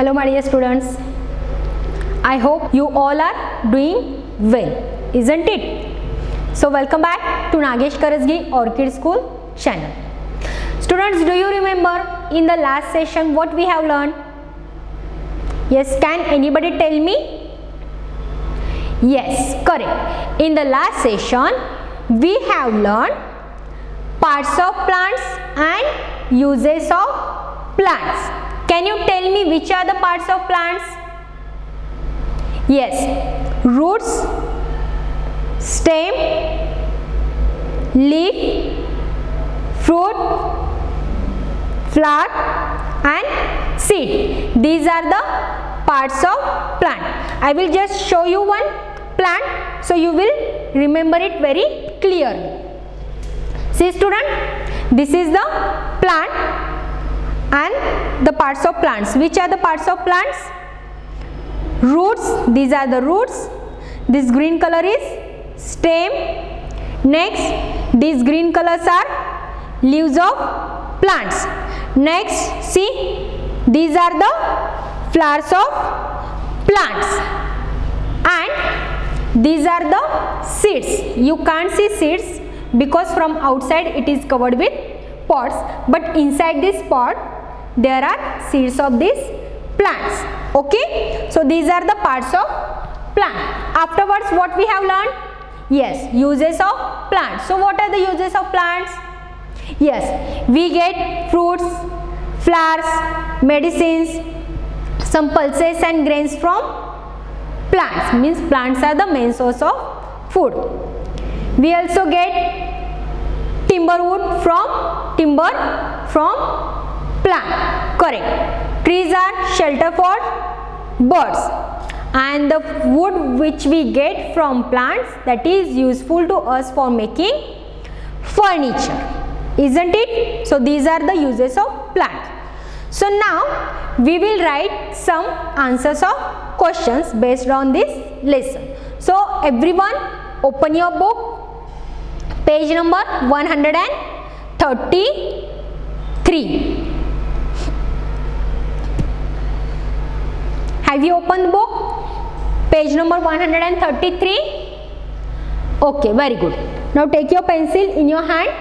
Hello my dear students, I hope you all are doing well, isn't it? So welcome back to Nagesh Karasgi Orchid School channel. Students, do you remember in the last session what we have learned? Yes, can anybody tell me? Yes, correct. In the last session we have learned parts of plants and uses of plants. Can you tell me which are the parts of plants? Yes, roots, stem, leaf, fruit, flower and seed. These are the parts of plant. I will just show you one plant so you will remember it very clearly. See student, this is the plant and the parts of plants. Which are the parts of plants? Roots, these are the roots. This green color is stem. Next, these green colors are leaves of plants. Next, see, these are the flowers of plants and these are the seeds. You can't see seeds because from outside it is covered with pods, but inside this pod there are seeds of these plants. Okay, so these are the parts of plant. Afterwards what we have learned? Yes, uses of plants. So what are the uses of plants? Yes, we get fruits, flowers, medicines, some pulses and grains from plants. Means plants are the main source of food. We also get timber from plant. Correct. Trees are shelter for birds, and the wood which we get from plants, that is useful to us for making furniture, isn't it? So these are the uses of plants. So now we will write some answers of questions based on this lesson. So everyone open your book, page number 133. Have you opened the book? Page number 133. Okay, very good. Now take your pencil in your hand.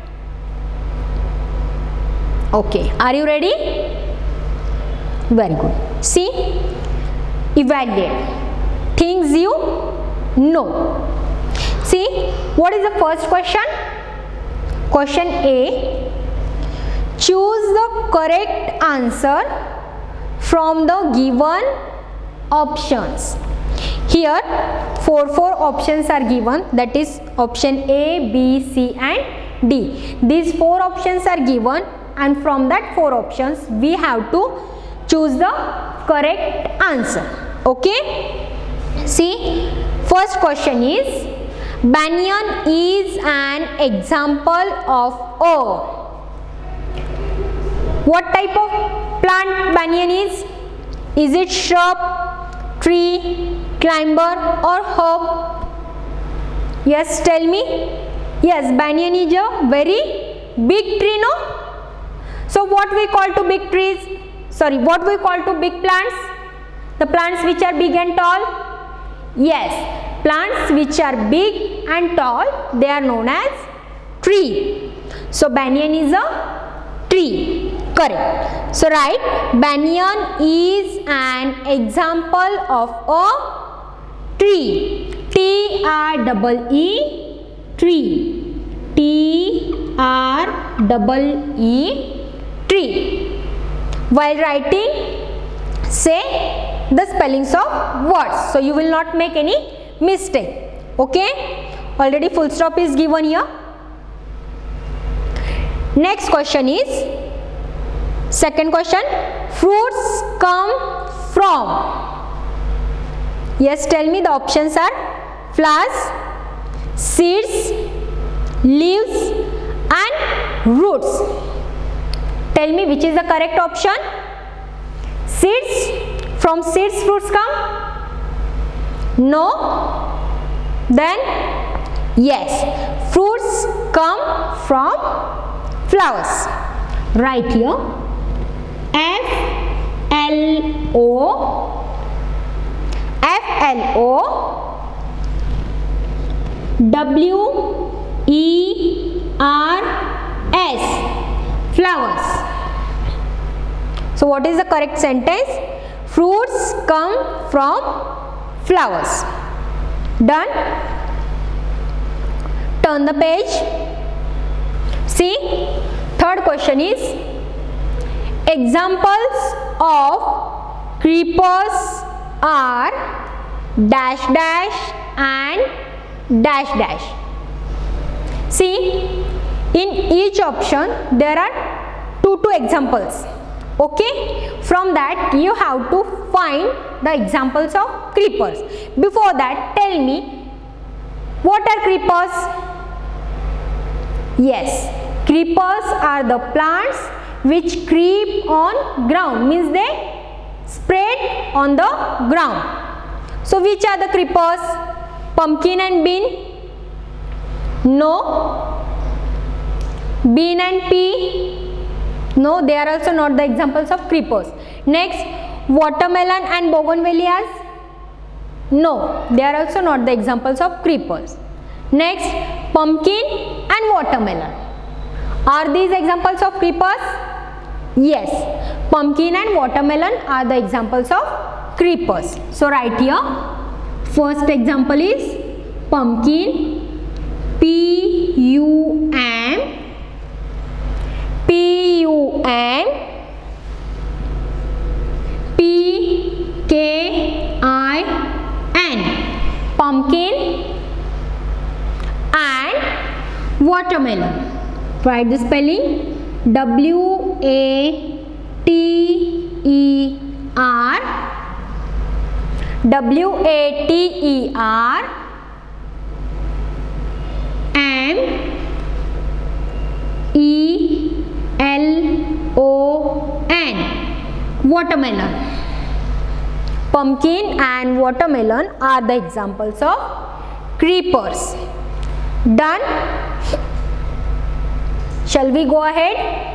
Okay, are you ready? Very good. See, evaluate things you know. See, what is the first question? Question A. Choose the correct answer from the given options. Here four options are given, that is option A, B, C and D. These four options are given and from that four options we have to choose the correct answer. Okay, see, first question is, banyan is an example of a. What type of plant banyan is? Is it shrub, tree, climber or herb? Yes, tell me. Yes, banyan is a very big tree, no? So what we call to big trees? Sorry, what we call to big plants? The plants which are big and tall? Yes, plants which are big and tall, they are known as tree. So banyan is a tree. Correct. So write, banyan is an example of a tree. T-R-E-E, tree. T-R-E-E, tree. While writing, say the spellings of words, so you will not make any mistake. Okay, already full stop is given here. Next question is, second question, fruits come from. Yes, tell me, the options are flowers, seeds, leaves and roots. Tell me which is the correct option. Seeds, from seeds fruits come? No. Then yes, fruits come from flowers. Write here F L-O, F-L-O, W-E-R-S, flowers. So what is the correct sentence? Fruits come from flowers. Done? Turn the page. See, third question is examples of creepers are dash dash and dash dash. See, in each option there are two examples. Okay, from that you have to find the examples of creepers. Before that, tell me, what are creepers? Yes, creepers are the plants which creep on ground, means they spread on the ground. So which are the creepers? Pumpkin and bean? No. Bean and pea? No, they are also not the examples of creepers. Next, watermelon and bougainvilleas? No, they are also not the examples of creepers. Next, pumpkin and watermelon. Are these examples of creepers? Yes, pumpkin and watermelon are the examples of creepers. So write here, first example is pumpkin, P-U-M, P-K-I-N, pumpkin, and watermelon. Write the spelling, W-A-T-E-R, W-A-T-E-R, M-E-L-O-N, watermelon. Pumpkin and watermelon are the examples of creepers. Done? Shall we go ahead?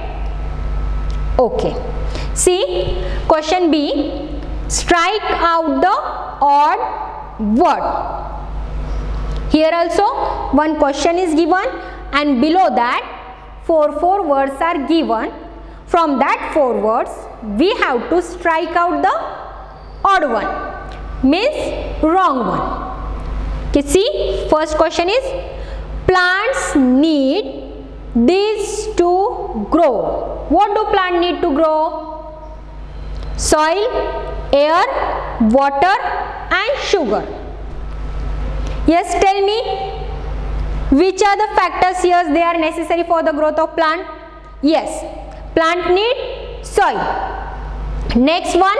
Okay. See, question B, strike out the odd word. Here also one question is given and below that four words are given. From that 4 words we have to strike out the odd one, means wrong one. Okay, see, first question is plants need these to grow. What do plants need to grow? Soil, air, water and sugar. Yes, tell me, which are the factors here they are necessary for the growth of plant? Yes, plant need soil. Next one,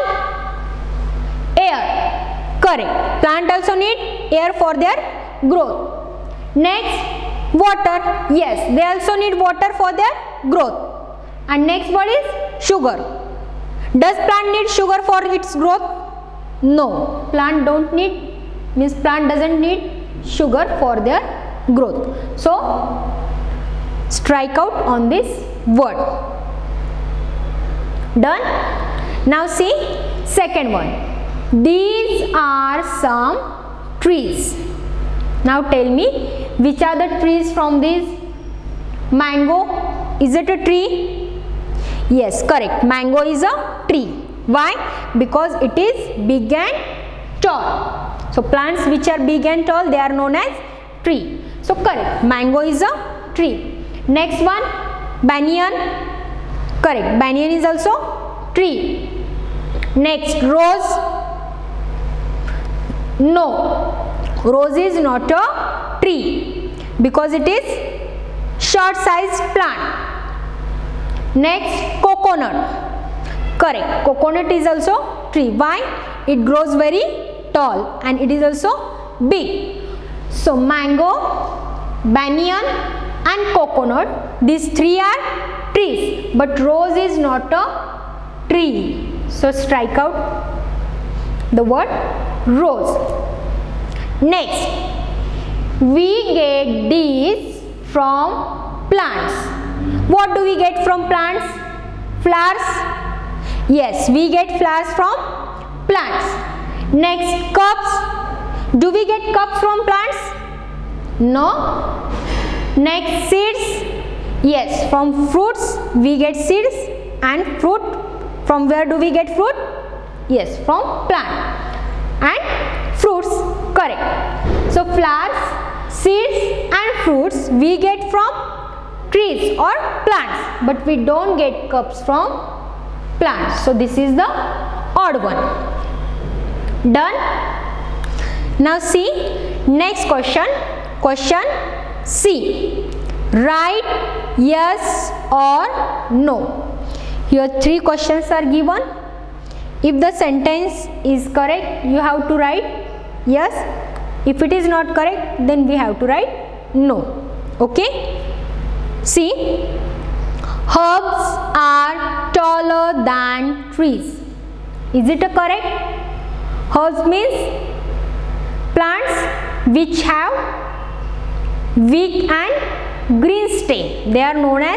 air. Correct, plant also need air for their growth. Next, water. Yes, they also need water for their growth. And next word is sugar. Does plant need sugar for its growth? No, plant don't need, means plant doesn't need sugar for their growth. So strike out on this word. Done? Now see, second one. These are some trees. Now tell me, which are the trees from this? Mango, is it a tree? Yes, correct. Mango is a tree. Why? Because it is big and tall. So plants which are big and tall, they are known as tree. So correct. Mango is a tree. Next one, banyan. Correct. Banyan is also tree. Next, rose. No, rose is not a tree because it is short sized plant. Next, coconut. Correct, coconut is also tree. Why? It grows very tall and it is also big. So mango, banyan and coconut, these 3 are trees, but rose is not a tree. So strike out the word rose. Next, we get these from plants. What do we get from plants? Flowers. Yes, we get flowers from plants. Next, cups. Do we get cups from plants? No. Next, seeds. Yes, from fruits we get seeds, and fruit, from where do we get fruit? Yes, from plant. And fruits, correct. So flowers, seeds and fruits we get from trees or plants, but we don't get cups from plants. So this is the odd one. Done? Now see, next question. Question C. Write yes or no. Here 3 questions are given. If the sentence is correct, you have to write yes. If it is not correct, then we have to write no. Okay? See, herbs are taller than trees. Is it correct? Herbs means plants which have weak and green stem. They are known as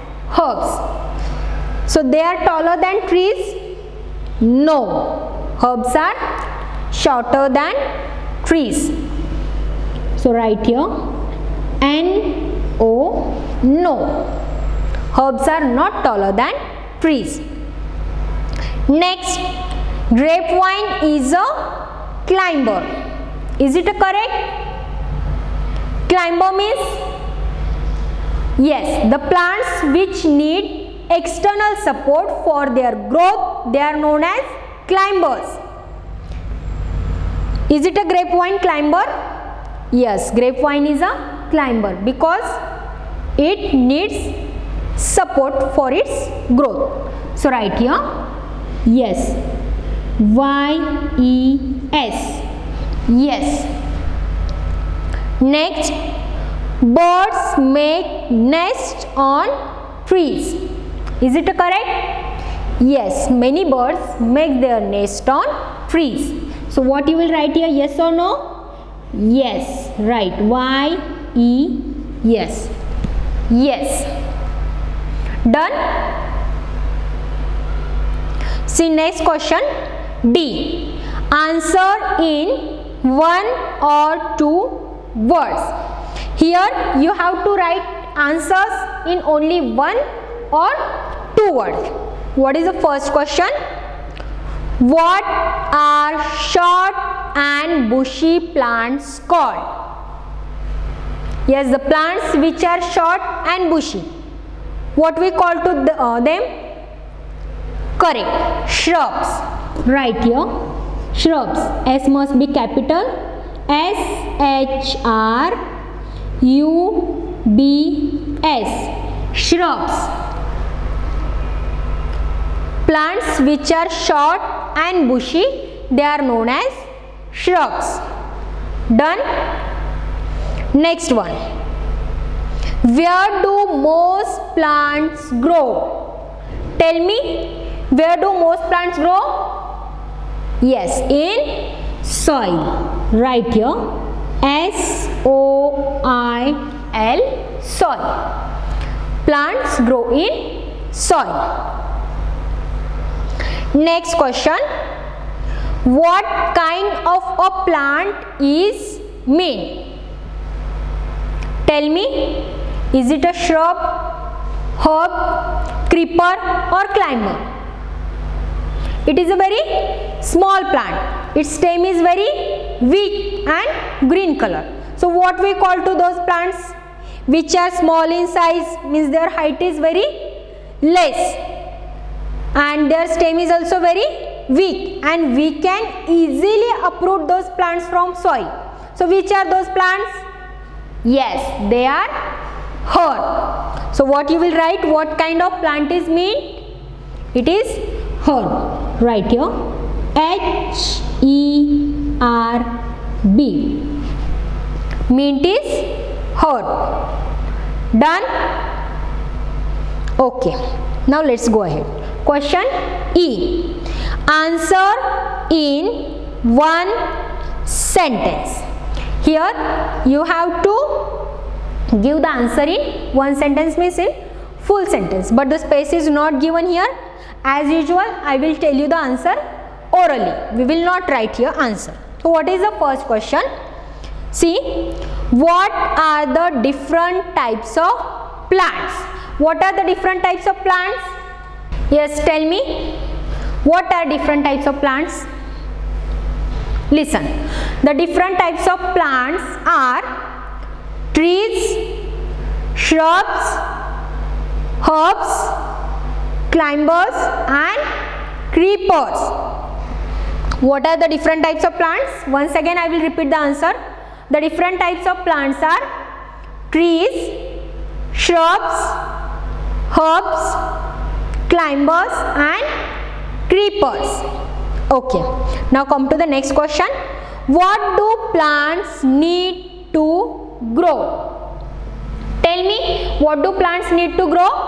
herbs. So they are taller than trees? No. Herbs are shorter than trees. So write here N-O, no. Herbs are not taller than trees. Next, grapevine is a climber. Is it correct? Climber means, yes, the plants which need external support for their growth, they are known as climbers. Is it a grapevine climber? Yes, grapevine is a climber because it needs support for its growth. So write here yes, Y-E-S, yes. Next, birds make nests on trees. Is it correct? Yes, many birds make their nest on trees. So what you will write here, yes or no? Yes, right, Y-E-S, yes. Done? See next question, D. Answer in 1 or 2 words. Here you have to write answers in only 1 or 2 words. What is the first question? What are short and bushy plants called? Yes, the plants which are short and bushy. What we call to them? Correct, shrubs. Right here, shrubs. S must be capital. S-H-R-U-B-S, shrubs. Plants which are short and bushy, they are known as shrubs. Done? Next one. Where do most plants grow? Tell me, where do most plants grow? Yes, in soil. Right here, S-O-I-L, soil. Plants grow in soil. Next question. What kind of a plant is mint? Tell me, is it a shrub, herb, creeper or climber? It is a very small plant. Its stem is very weak and green color. So what we call to those plants which are small in size, means their height is very less and their stem is also very weak, and we can easily uproot those plants from soil. So which are those plants? Yes, they are herb. So what you will write, what kind of plant is mint? It is herb. Right here, H-E-R-B. Mint is herb. Done? Okay. Now let's go ahead. Question E. Answer in 1 sentence. Here you have to give the answer in 1 sentence, means in full sentence, but the space is not given here. As usual, I will tell you the answer orally. We will not write here answer. So what is the first question? See, what are the different types of plants? What are the different types of plants? Yes, tell me. What are different types of plants? Listen. The different types of plants are trees, shrubs, herbs, climbers and creepers. What are the different types of plants? Once again I will repeat the answer. The different types of plants are trees, shrubs, herbs, climbers and creepers. Okay, now come to the next question. What do plants need to grow? Tell me, what do plants need to grow?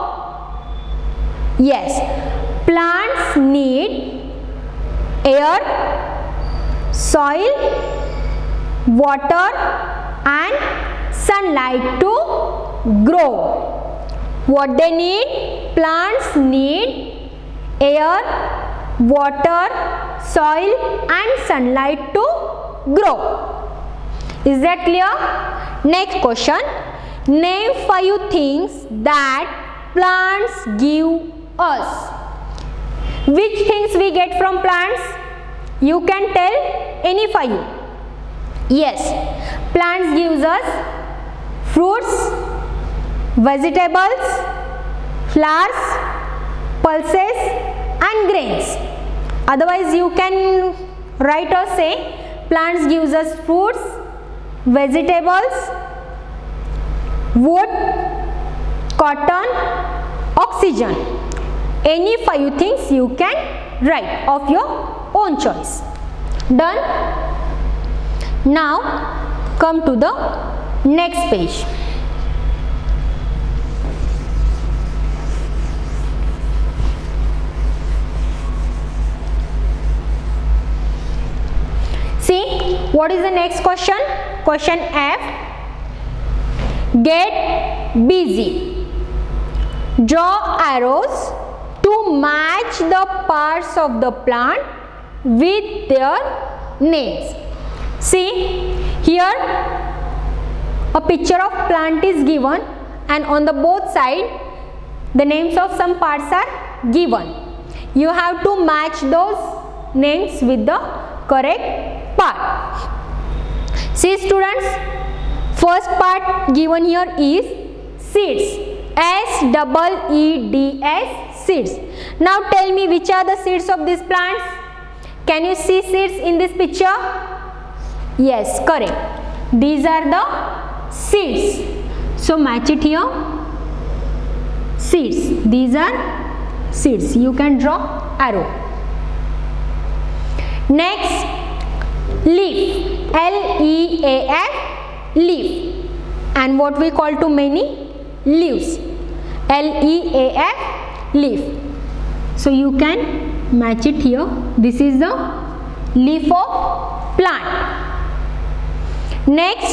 Yes, plants need air, soil, water and sunlight to grow. What they need? Plants need air, water, soil and sunlight to grow. Is that clear? Next question. Name 5 things that plants give us. Which things we get from plants? You can tell any 5. Yes, plants gives us fruits, vegetables, flowers, pulses and grains. Otherwise you can write or say plants gives us fruits, vegetables, wood, cotton, oxygen. Any 5 things you can write of your own choice. Done? Now come to the next page. See, what is the next question? Question F. Get busy. Draw arrows to match the parts of the plant with their names. See, here a picture of plant is given and on the both side the names of some parts are given. You have to match those names with the correct part. See students, first part given here is seeds. S-E-E-D-S, seeds. Now tell me which are the seeds of these plants. Can you see seeds in this picture? Yes, correct. These are the seeds. So match it here. Seeds. These are seeds. You can draw arrow. Next, leaf. L-E-A-F, leaf. And what we call to many? Leaves. L-E-A-F, leaf. So you can match it here. This is the leaf of plant. Next,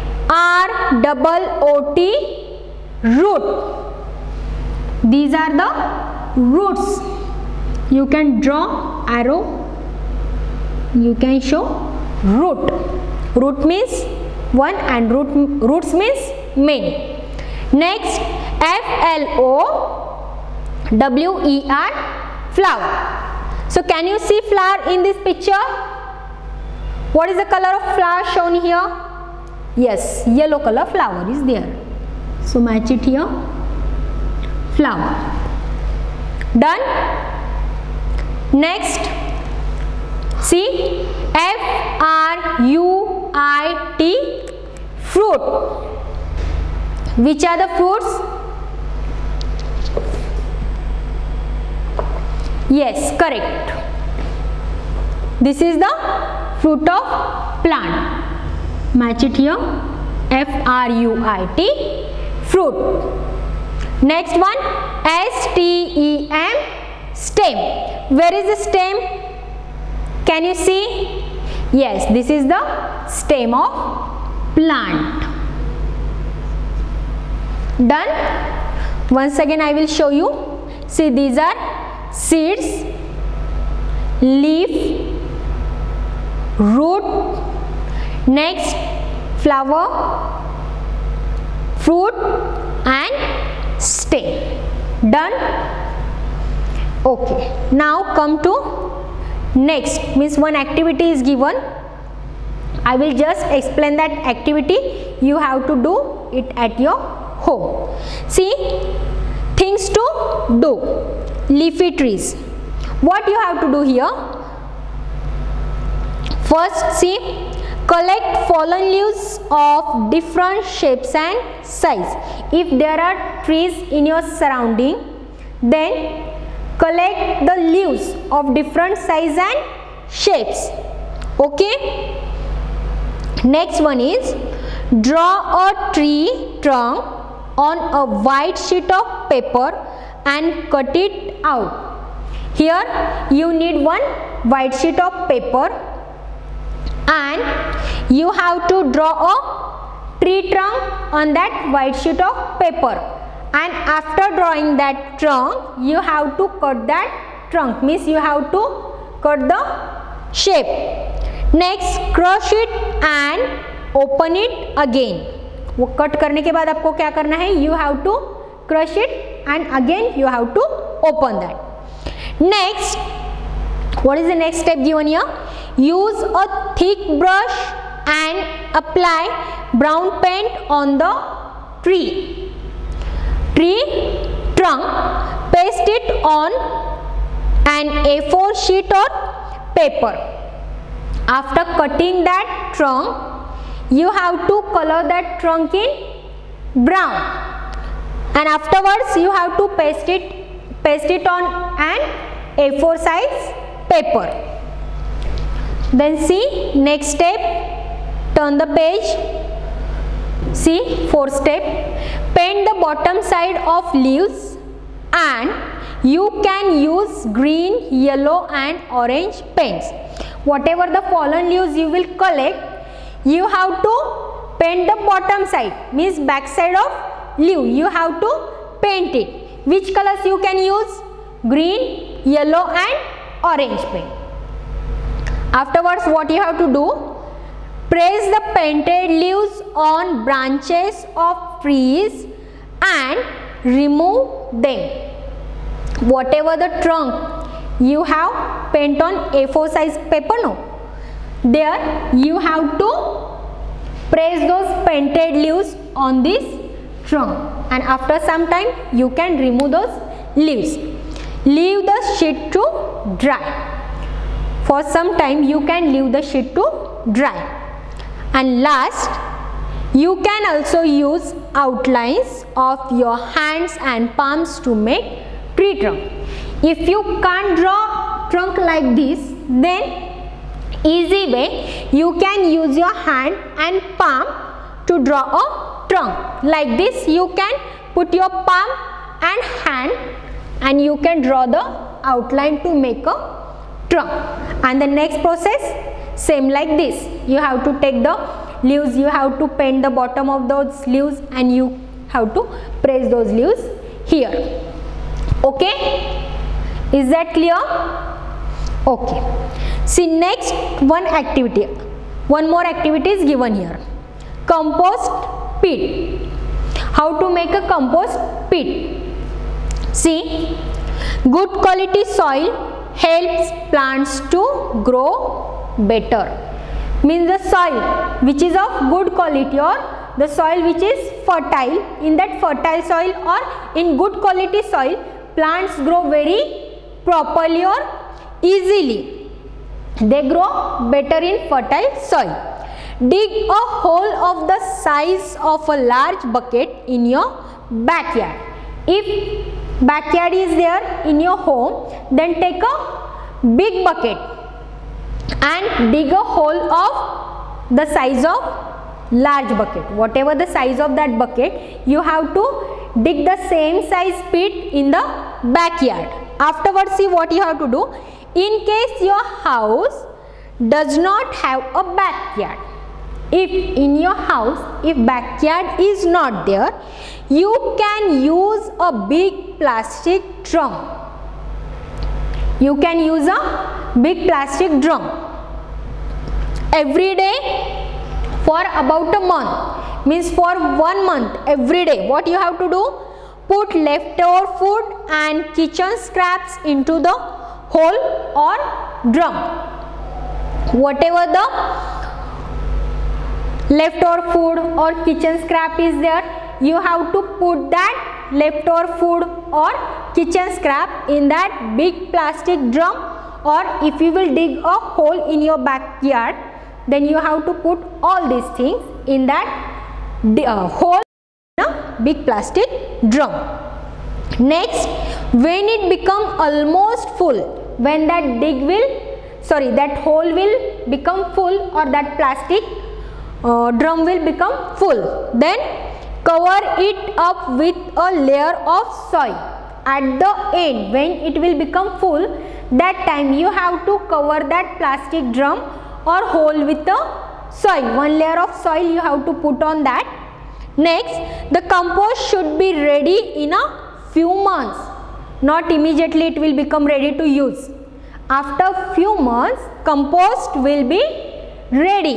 R-O-O-T, root. These are the roots. You can draw arrow. You can show root. Root means one and roots means many. Next, F-L-O-W-E-R, flower. So can you see flower in this picture? What is the color of flower shown here? Yes, yellow color flower is there. So match it here. Flower. Done? Next, see, F-R-U-I-T, fruit. Which are the fruits? Yes, correct. This is the fruit of plant. Match it here. F-R-U-I-T, fruit. Next one, S-T-E-M, stem. Where is the stem? Can you see? Yes, this is the stem of plant. Done? Once again I will show you. See, these are seeds, leaf, root, next flower, fruit and stem. Done? Okay, now come to next, means one activity is given. I will just explain that activity. You have to do it at your home. See, things to do. Leafy trees. What you have to do here? First, see, collect fallen leaves of different shapes and size. If there are trees in your surrounding, then collect the leaves of different size and shapes. Okay. Next one is, draw a tree trunk on a white sheet of paper and cut it out. Here you need one white sheet of paper and you have to draw a tree trunk on that white sheet of paper, and after drawing that trunk you have to cut that trunk, means you have to cut the shape. Next, crush it and open it again. वो cut करने के बाद आपको क्या करना है? You have to crush it and again you have to open that. Next, what is the next step given here? Use a thick brush and apply brown paint on the tree trunk. Paste it on an A4 sheet or paper. After cutting that trunk, you have to color that trunk in brown, and afterwards you have to paste it on an A4 size paper. Then see, next step, turn the page. See, fourth step, paint the bottom side of leaves, and you can use green, yellow and orange paints. Whatever the fallen leaves you will collect, you have to paint the bottom side, means back side of leaf. You have to paint it. Which colors you can use? Green, yellow and orange paint. Afterwards, what you have to do? Press the painted leaves on branches of trees and remove them. Whatever the trunk you have paint on A4 size paper, no? There you have to press those painted leaves on this trunk, and after some time you can remove those leaves. Leave the sheet to dry. For some time you can leave the sheet to dry. And last, you can also use outlines of your hands and palms to make tree trunk. If you can't draw trunk like this, then easy way you can use your hand and palm to draw a trunk. Like this, you can put your palm and hand and you can draw the outline to make a trunk. And the next process, same like this. You have to take the leaves, you have to paint the bottom of those leaves and you have to press those leaves here. Okay? Is that clear? Okay. See, next one activity. One more activity is given here. Compost pit. How to make a compost pit? See, good quality soil helps plants to grow better. Means the soil which is of good quality or the soil which is fertile, in that fertile soil or in good quality soil, plants grow very properly or easily. They grow better in fertile soil. Dig a hole of the size of a large bucket in your backyard. If backyard is there in your home, then take a big bucket and dig a hole of the size of large bucket. Whatever the size of that bucket, you have to dig the same size pit in the backyard. Afterwards, see what you have to do. In case your house does not have a backyard, if in your house, if backyard is not there, you can use a big plastic drum. You can use a big plastic drum every day for about a month, means for 1 month every day. What you have to do? Put leftover food and kitchen scraps into the hole or drum. Whatever the leftover food or kitchen scrap is there, you have to put that leftover food or kitchen scrap in that big plastic drum, or if you will dig a hole in your backyard, then you have to put all these things in that hole in a big plastic drum. Next, when it become almost full, when that that hole will become full, or that plastic drum will become full, then cover it up with a layer of soil. At the end, when it will become full, that time you have to cover that plastic drum or hole with the soil. One layer of soil you have to put on that. Next, the compost should be ready in a few months. Not immediately it will become ready to use. After few months, compost will be ready.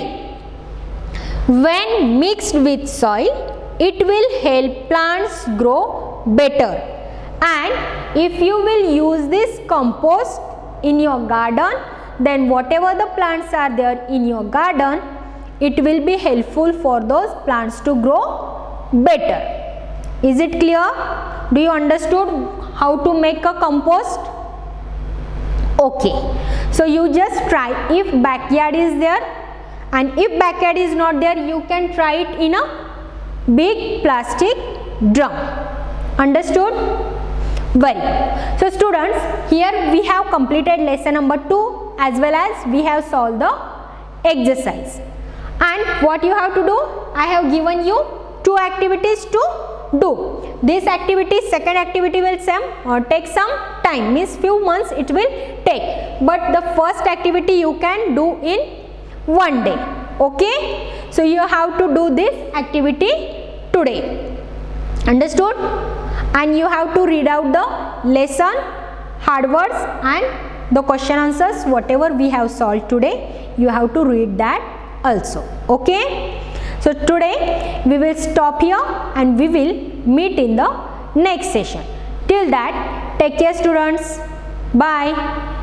When mixed with soil, it will help plants grow better. And if you will use this compost in your garden, then whatever the plants are there in your garden, it will be helpful for those plants to grow better. Is it clear? Do you understood how to make a compost? Okay. So you just try if backyard is there, and if backyard is not there, you can try it in a big plastic drum. Understood? Very good. So students, here we have completed lesson number 2 as well as we have solved the exercise. And what you have to do? I have given you 2 activities to do. This activity, second activity will take some time, means few months it will take. But the first activity you can do in 1 day. Okay? So you have to do this activity today. Understood? And you have to read out the lesson, hard words and the question answers, whatever we have solved today, you have to read that also. Okay? So today we will stop here and we will meet in the next session. Till that, take care students. Bye.